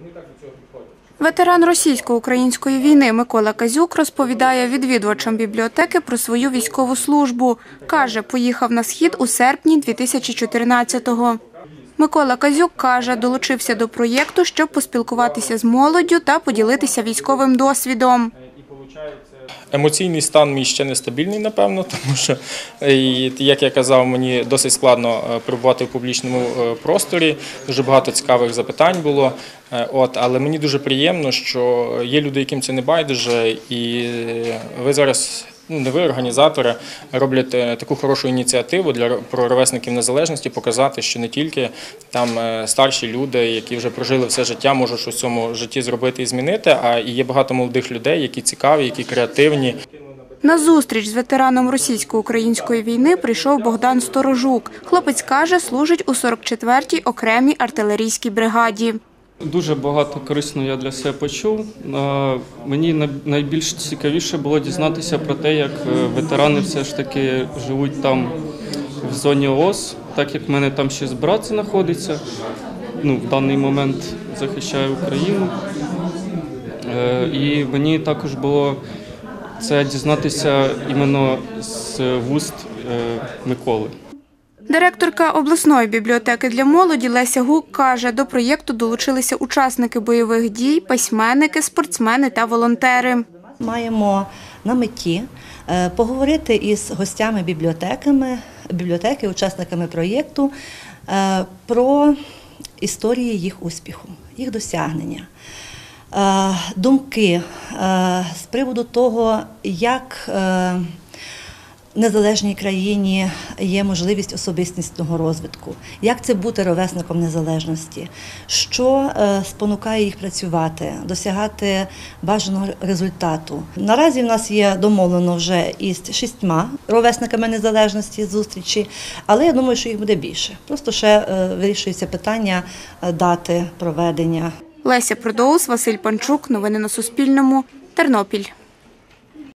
Ветеран російсько-української війни Микола Казюк розповідає відвідувачам бібліотеки про свою військову службу. Каже, поїхав на Схід у серпні 2014-го. Микола Казюк каже, долучився до проєкту, щоб поспілкуватися з молоддю та поділитися військовим досвідом. Емоційний стан мій ще нестабільний, напевно, тому що, як я казав, мені досить складно перебувати в публічному просторі, дуже багато цікавих запитань було, але мені дуже приємно, що є люди, яким це не байдуже, і ви зараз, не ви, організатори, роблять таку хорошу ініціативу про ровесників незалежності, показати, що не тільки там старші люди, які вже прожили все життя, можуть щось в цьому житті зробити і змінити, а і є багато молодих людей, які цікаві, які креативні. На зустріч з ветераном російсько-української війни прийшов Богдан Сторожук. Хлопець каже, служить у 44-й окремій артилерійській бригаді. Дуже багато корисного я для себе почув. Мені найбільш цікавіше було дізнатися про те, як ветерани все ж таки живуть там в зоні ООС, так як в мене там ще брат знаходиться, в даний момент захищає Україну. І мені також було це дізнатися іменно з вуст Миколи. Директорка обласної бібліотеки для молоді Леся Гук каже, до проєкту долучилися учасники бойових дій, письменники, спортсмени та волонтери. Маємо на меті поговорити із гостями бібліотеки, учасниками проєкту про історії їх успіху, їх досягнення, думки з приводу того, як в незалежній країні є можливість особистісного розвитку. Як це бути ровесником незалежності? Що спонукає їх працювати, досягати бажаного результату? Наразі в нас є домовлено вже із 6 ровесниками незалежності зустрічі, але я думаю, що їх буде більше. Просто ще вирішується питання дати проведення. Леся Продоус, Василь Панчук. Новини на Суспільному. Тернопіль.